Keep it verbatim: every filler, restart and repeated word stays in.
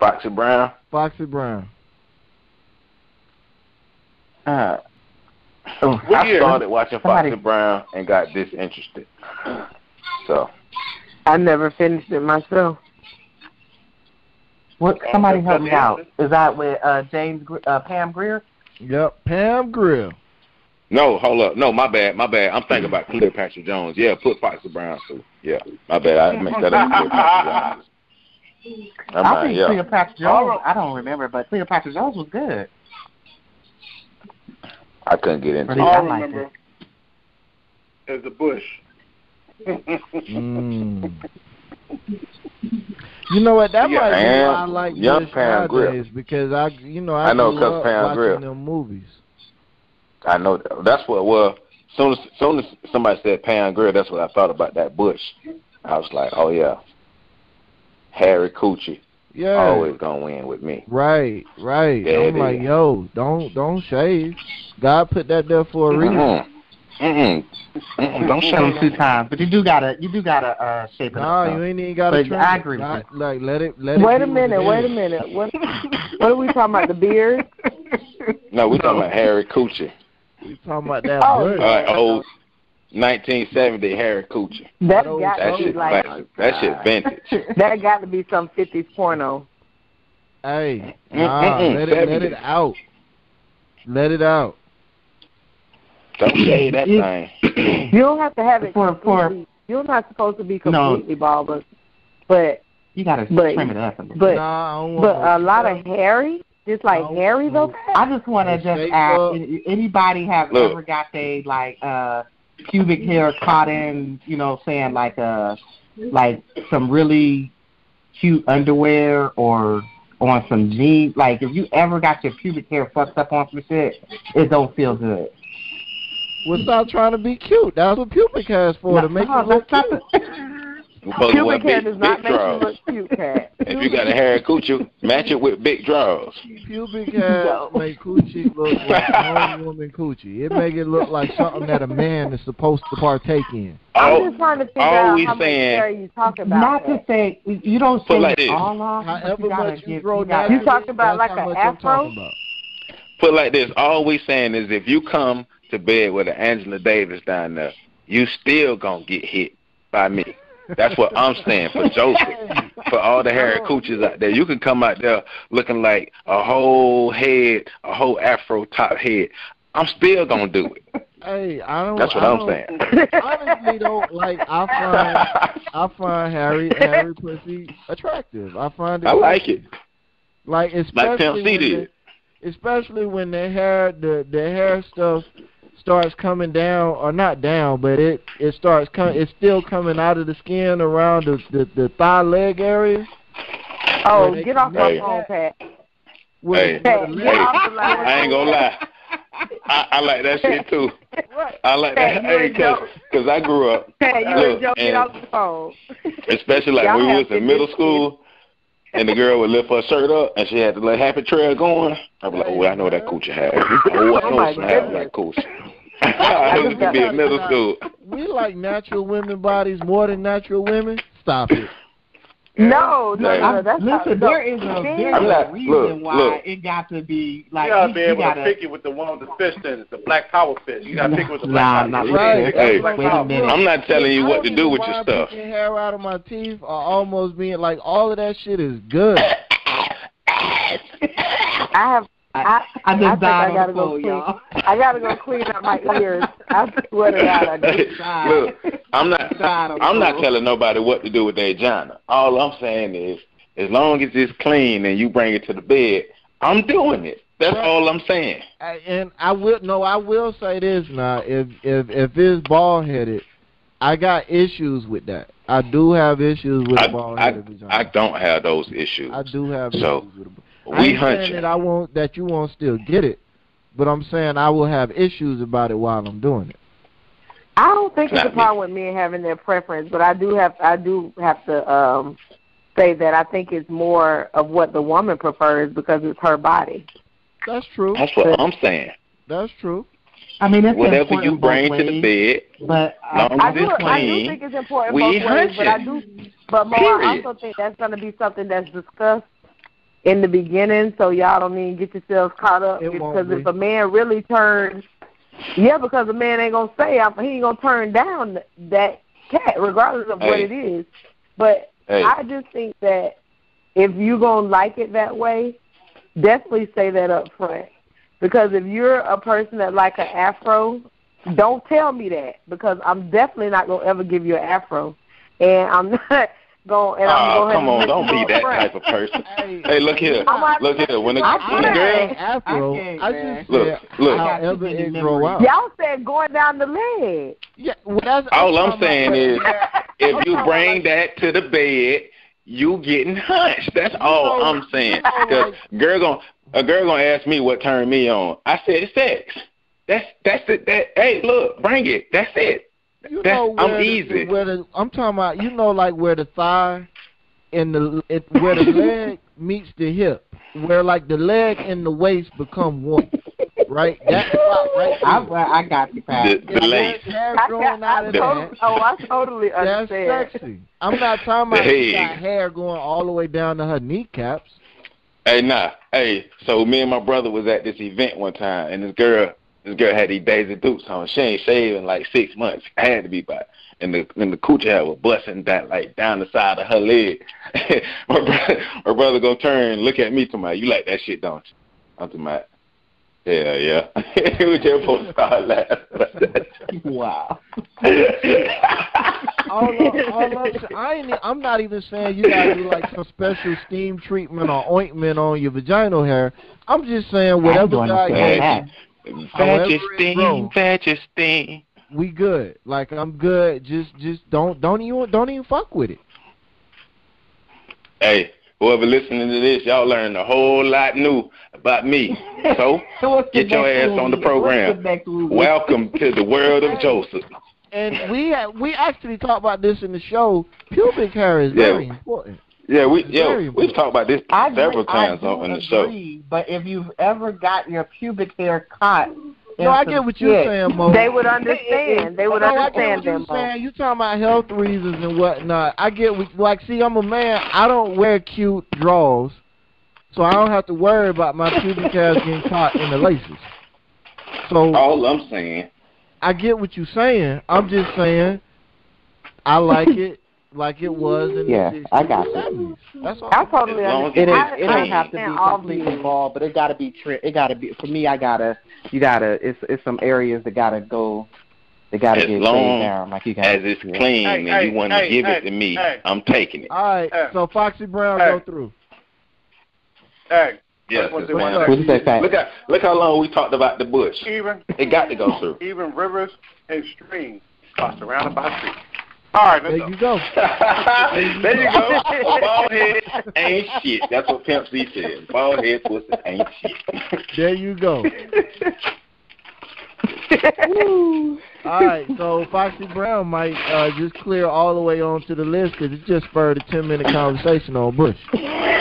Foxy Brown. Foxy Brown. Uh, I started watching Somebody. Foxy Brown and got disinterested. So. I never finished it myself. What? Somebody help me out. Is that with uh, James uh, Pam Grier? Yep, Pam Grier. No, hold up. No, my bad. My bad. I'm thinking about Cleopatra Jones. Yeah, put Foxy Brown too. Yeah, my bad. I mixed that up with Cleopatra Jones. I right, think yeah. Cleopatra Jones. I don't remember, but Cleopatra Jones was good. I couldn't get into it. All I remember is the Bush. mm. You know what? That yeah, might be why I like young Bush Pam nowadays because I, you know, I, I know because Pam Grier them movies. I know that. That's what. Well, soon as soon as somebody said Pam Grier, that's what I thought about that Bush. I was like, oh yeah, Harry Coochie. Yeah, always gonna win with me. Right, right. Yeah, I'm like, is. yo, don't don't shave. God put that there for a reason. Mm-hmm. Mm-mm. Mm-mm. Don't shave them two times, but you do gotta you do gotta uh, shape it nah, up. No, you ain't even gotta. But I agree. Not, like let it let wait it. A minute, wait a minute. What what are we talking about? The beard? No, we talking about Harry Coochie. We talking about that. Oh, Bush. Uh, old nineteen seventy Harry Coochie. That got that to shit, be like that, that shit vintage. That got to be some fifties porno. Hey, nah, let it let it out. Let it out. Don't say that thing. You don't have to have it for, completely. For, you're not supposed to be completely no. bald, but, but you gotta but, trim it up a little. But nah, but a lot of hairy, just like no, hairy though. I just want to just ask: up. Anybody have Look. ever got they like uh pubic hair caught in? You know, saying like uh like some really cute underwear or on some jeans? Like if you ever got your pubic hair fucked up on some shit, it don't feel good. Well, stop trying to be cute. That's what pubic hair is for, no, to make no, you look cute. Pubic hair does not make you look cute, Cat. If you got a hair coochie, match it with big drawers. Pubic hair no. make coochie look like a woman coochie. It make it look like something that a man is supposed to partake in. I'm just trying to figure out how much hair you talk about. Not to say, you don't say like it all off. However you much you give, grow you down. You talked about like an afro? Put like this, all we saying is if you come to bed with an Angela Davis down there, you still gonna get hit by me. That's what I'm saying for Joseph. For all the hairy coochies out there, you can come out there looking like a whole head, a whole afro top head. I'm still gonna do it. Hey, I don't. That's what I I'm don't, saying. Honestly, don't like. I find I find Harry Harry pussy attractive. I find it. I like it. Like especially like Pimp C did. The, especially when the hair, the the hair stuff starts coming down, or not down, but it it starts coming. It's still coming out of the skin around the the, the thigh leg area. Oh, get off my phone, Pat. Hey, hey, I ain't gonna lie. I, I like that shit too. I like that, hey, cause, cause I grew up. Hey, you look, and Joe, get off the phone. Especially like when we was in middle school, and the girl would lift her shirt up, and she had the little happy trail going. I'd be like, oh, I know that coochie had. Oh, I know some have that coochie. I used to be in middle school. We like natural women bodies more than natural women. Stop it. No, no, no, that's Listen, not, there is a, there is not, a reason look, why look. it got to be like you gotta be you, able you gotta, to pick it with the one with the fist in it, the black power fist. You gotta pick it with the nah, black power not fist. right. Hey, wait a minute. I'm not telling you what to do with your stuff. Picking hair out of my teeth or almost being like all of that shit is good. I have. I, I, I just I died I gotta on go the phone, clean. y'all. I gotta go clean up my ears. I swear to God, I just died. Look, I'm not. I'm not telling nobody what to do with their vagina. All I'm saying is, as long as it's clean and you bring it to the bed, I'm doing it. That's all I'm saying. I, and I will no, I will say this now. If if if it's bald headed, I got issues with that. I do have issues with I, bald headed vagina. I don't have those issues. I do have so, issues with it. We I ain't hunt saying you. that I won't that you won't still get it, but I'm saying I will have issues about it while I'm doing it. I don't think it's Not a problem with men having their preference, but I do have I do have to um, say that I think it's more of what the woman prefers because it's her body. That's true. That's what I'm saying. That's true. I mean, it's whatever important you bring both to the ways, bed, but long I as do, it's I do clean, think it's important we both ways, hunt but you. I do, but more, I also think that's going to be something that's discussed in the beginning, so y'all don't even get yourselves caught up. It won't Because be. if a man really turns, yeah, because a man ain't gonna say I'm, he ain't gonna turn down that cat, regardless of what Hey. it is. But Hey. I just think that if you gonna like it that way, definitely say that up front. Because if you're a person that like an afro, don't tell me that, because I'm definitely not gonna ever give you an afro, and I'm not going. And I'm Oh, gonna come have on, to don't let you be know that up type front. of person. Hey, Hey, look here, I'm not- look here. When a, I when a can't. girl, Afro, I can't, I man. just Look, said look. however I got too it many grow memories. out. Y'all said going down the leg. Yeah, well, that's all I'm talking saying about- is, if I'm you talking bring about- that to the bed, you getting hunched. That's all know, I'm saying. you know, Cause like- girl gon' a girl gonna ask me what turned me on. I said sex. That's that's it. That hey, look, bring it. That's it. You That's, know I'm where the, easy. where the I'm talking about. You know, like where the thigh and the it, where the leg meets the hip, where like the leg and the waist become one, right? That spot right I, there. I got you, Pat. The, the Is lace. there hair I, growing I, out of totally, that? oh, I totally That's understand. sexy. I'm not talking about The she head. got hair going all the way down to her kneecaps. Hey, nah. Hey, so me and my brother was at this event one time, and this girl, this girl had these Daisy Dukes on. She ain't shaved in like six months. Had to be by. And the and the coochie hair was busting that like down the side of her leg. my brother, my brother gonna turn and look at me to my, you like that shit, don't you? I'm to my, yeah, yeah. we just supposed to start laughing. Wow. All I'm, all I'm, I ain't, e- I'm not even saying you gotta do like some special steam treatment or ointment on your vaginal hair. I'm just saying whatever doing God the gave same. you, however it Vagisting, grow, vagisting. we good. Like I'm good. Just just don't don't even don't even fuck with it. Hey, whoever listening to this, y'all learned a whole lot new about me. So What's the get your next ass on the movie? program. What's the next movie? Welcome to the world of Joseph. And we ha- we actually talked about this in the show. Pubic hair is Yeah. very important. Yeah, we It's yeah very we've talked about this I agree- several times I do on in the show. agree, but if you've ever got your pubic hair cut, No, I get what you're saying, Mo. They would understand. They would No, I get understand what you're them. Mo. saying. You talking about health reasons and whatnot. I get what, like, see, I'm a man. I don't wear cute drawers, so I don't have to worry about my pubic hairs getting caught in the laces. So All I'm saying, I get what you're saying. I'm just saying I like it like it was in Yeah, the sixties I got and you. seventies. That's all. I totally As long as understand. It is. I, It I don't have to be understand all completely views. bald, but it got to be. Tri- it got to be. For me, I gotta. You gotta. It's it's some areas that gotta go. They gotta As get long shaved down. Like you got. as it's clean Hey, and hey, you want to hey, give it hey, to me, hey. I'm taking it. All right, Hey. so Foxy Brown, Hey. go through. Hey, Yes, what that's they What's want up? to What you say, Pat? Look at look how long we talked about the bush. even It got to go through. even rivers and streams are surrounded by trees. All right, let's There go. you go. there you go. Bald head ain't shit. That's what Pimp C said. Bald head pussy ain't shit. There you go. All right, so Foxy Brown might uh, just clear all the way onto the list because it just spurred a ten minute conversation on Bush.